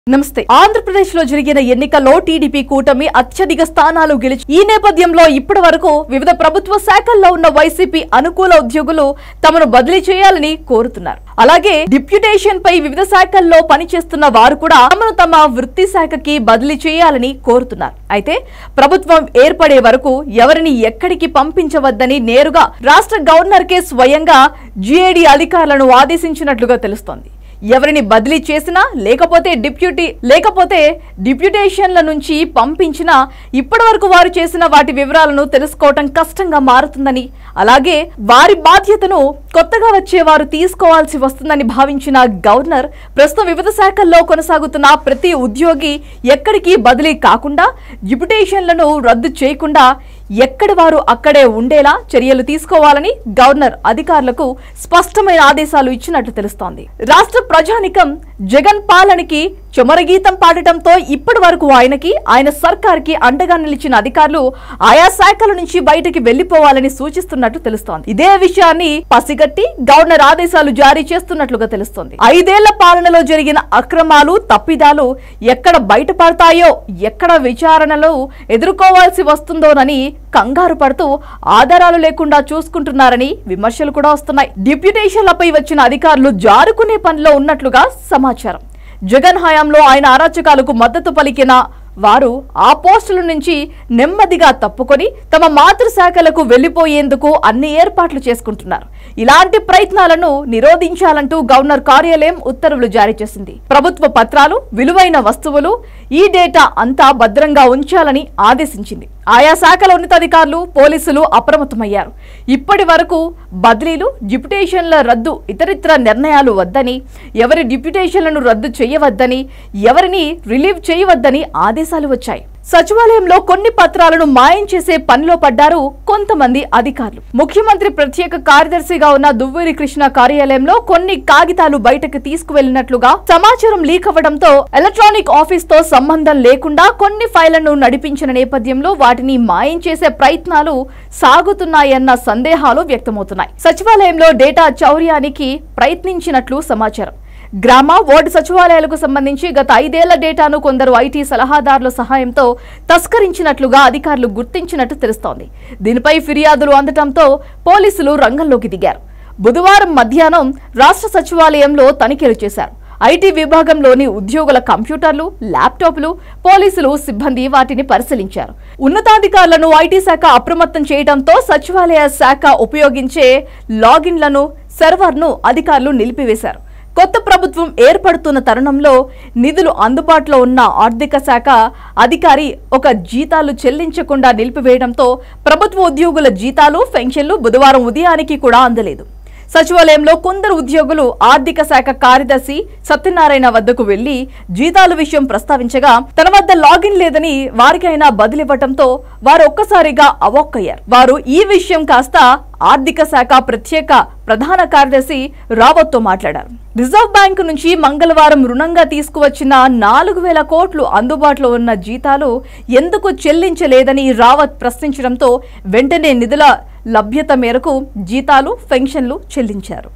నమస్తే. ఆంధ్రప్రదేశ్లో జరిగిన ఎన్నికల్లో టీడీపీ కూటమి అత్యధిక స్థానాలు గెలిచి ఈ నేపథ్యంలో ఇప్పటి వరకు వివిధ ప్రభుత్వ శాఖల్లో ఉన్న వైసీపీ అనుకూల ఉద్యోగులు తమను బదిలీ చేయాలని కోరుతున్నారు. అలాగే డిప్యూటేషన్ పై వివిధ శాఖల్లో పనిచేస్తున్న వారు కూడా తమ వృత్తి శాఖకి బదిలీ చేయాలని కోరుతున్నారు. అయితే ప్రభుత్వం ఏర్పడే వరకు ఎవరిని ఎక్కడికి పంపించవద్దని నేరుగా రాష్ట్ర గవర్నర్ కే స్వయంగా జీఏడీ అధికారులను ఆదేశించినట్లుగా తెలుస్తోంది. ఎవరిని బదిలీ చేసినా లేకపోతే డిప్యూటేషన్ల నుంచి పంపించినా ఇప్పటివరకు వారు చేసిన వాటి వివరాలను తెలుసుకోవటం కష్టంగా మారుతుందని, అలాగే వారి బాధ్యతను కొత్తగా వచ్చేవారు తీసుకోవాల్సి వస్తుందని భావించిన గవర్నర్ ప్రస్తుతం వివిధ శాఖల్లో కొనసాగుతున్న ప్రతి ఉద్యోగి ఎక్కడికి బదిలీ కాకుండా డిప్యూటేషన్లను రద్దు చేయకుండా ఎక్కడి వారు అక్కడే ఉండేలా చర్యలు తీసుకోవాలని గవర్నర్ అధికారులకు స్పష్టమైన ఆదేశాలు ఇచ్చినట్లు తెలుస్తోంది. రాష్ట్ర ప్రజానికం జగన్ పాలనకి చమరగీతం పాడటంతో ఇప్పటి వరకు ఆయన సర్కార్కి అండగా నిలిచిన అధికారులు ఆయా శాఖల నుంచి బయటికి వెళ్లిపోవాలని సూచిస్తున్నట్టు తెలుస్తోంది. ఇదే విషయాన్ని పసిగట్టి గవర్నర్ ఆదేశాలు జారీ చేస్తున్నట్లుగా తెలుస్తోంది. 5 ఏళ్ల పాలనలో జరిగిన అక్రమాలు, తప్పిదాలు ఎక్కడ బయటపడతాయో, ఎక్కడ విచారణలు ఎదుర్కోవాల్సి వస్తుందోనని కంగారు పడుతూ ఆధారాలు లేకుండా చూసుకుంటున్నారని విమర్శలు కూడా వస్తున్నాయి. డిప్యూటేషన్లపై వచ్చిన అధికారులు జారుకునే పనిలో ఉన్నట్లుగా సమాచారం. జగన్ హయాంలో ఆయన అరాచకాలకు మద్దతు పలికిన వారు ఆ పోస్టుల నుంచి నెమ్మదిగా తప్పుకొని తమ మాతృశాఖలకు వెళ్లిపోయేందుకు అన్ని ఏర్పాట్లు చేసుకుంటున్నారు. ఇలాంటి ప్రయత్నాలను నిరోధించాలంటూ గవర్నర్ కార్యాలయం ఉత్తర్వులు జారీ చేసింది. ప్రభుత్వ పత్రాలు, విలువైన వస్తువులు, ఈ డేటా అంతా భద్రంగా ఉంచాలని ఆదేశించింది. ఆయా శాఖల ఉన్నతాధికారులు, పోలీసులు అప్రమత్తమయ్యారు. ఇప్పటి వరకు బదిలీలు, డిప్యూటేషన్ల రద్దు, ఇతరితర నిర్ణయాలు వద్దని, ఎవరి డిప్యూటేషన్లను రద్దు చేయవద్దని, ఎవరిని రిలీవ్ చేయవద్దని ఆదేశాలు వచ్చాయి. సచివాలయంలో కొన్ని పత్రాలను మాయం చేసే పనిలో పడ్డారు కొంతమంది అధికారులు. ముఖ్యమంత్రి ప్రత్యేక కార్యదర్శిగా ఉన్న దువ్వూరి కృష్ణ కార్యాలయంలో కొన్ని కాగితాలు బయటకు తీసుకువెళ్లినట్లుగా సమాచారం లీక్ అవ్వడంతో ఎలక్ట్రానిక్ ఆఫీస్ తో సంబంధం లేకుండా కొన్ని ఫైళ్లను నడిపించిన నేపథ్యంలో వాటిని మాయం చేసే ప్రయత్నాలు సాగుతున్నాయన్న సందేహాలు వ్యక్తమవుతున్నాయి. సచివాలయంలో డేటా చౌర్యానికి ప్రయత్నించినట్లు సమాచారం. గ్రామ, వార్డు సచివాలయాలకు సంబంధించి గత 5 ఏళ్ల డేటాను కొందరు ఐటీ సలహాదారుల సహాయంతో తస్కరించినట్లుగా అధికారులు గుర్తించినట్టు తెలుస్తోంది. దీనిపై ఫిర్యాదులు అందడంతో పోలీసులు రంగంలోకి దిగారు. బుధవారం మధ్యాహ్నం రాష్ట్ర సచివాలయంలో తనిఖీలు చేశారు. ఐటీ విభాగంలోని ఉద్యోగుల కంప్యూటర్లు, ల్యాప్టాప్లు పోలీసులు సిబ్బంది వాటిని పరిశీలించారు. ఉన్నతాధికారులను ఐటీ శాఖ అప్రమత్తం చేయడంతో సచివాలయ శాఖ ఉపయోగించే లాగిన్లను, సర్వర్ను అధికారులు నిలిపివేశారు. కొత్త ప్రభుత్వం ఏర్పడుతున్న తరుణంలో నిధులు అందుబాటులో ఉన్న ఆర్థిక శాఖ అధికారి ఒక జీతాలు చెల్లించకుండా నిలిపివేయడంతో ప్రభుత్వ ఉద్యోగుల జీతాలు, పెన్షన్లు బుధవారం ఉదయానికి కూడా అందలేదు. సచివాలయంలో కొందరు ఉద్యోగులు ఆర్థిక శాఖ కార్యదర్శి సత్యనారాయణ వద్దకు వెళ్లి జీతాల విషయం ప్రస్తావించగా తన వద్ద లాగిన్ లేదని వారికైనా బదిలివ్వటంతో వారు ఒక్కసారిగా అవాక్కయ్యారు. వారు ఈ విషయం కాస్త ఆర్థిక శాఖ ప్రత్యేక ప్రధాన కార్యదర్శి రావత్ తో మాట్లాడారు. రిజర్వ్ బ్యాంకు నుంచి మంగళవారం రుణంగా తీసుకువచ్చిన 4,000 కోట్లు అందుబాటులో ఉన్న జీతాలు ఎందుకు చెల్లించలేదని రావత్ ప్రశ్నించడంతో వెంటనే నిధుల లభ్యత మేరకు జీతాలు, పెన్షన్లు చెల్లించారు.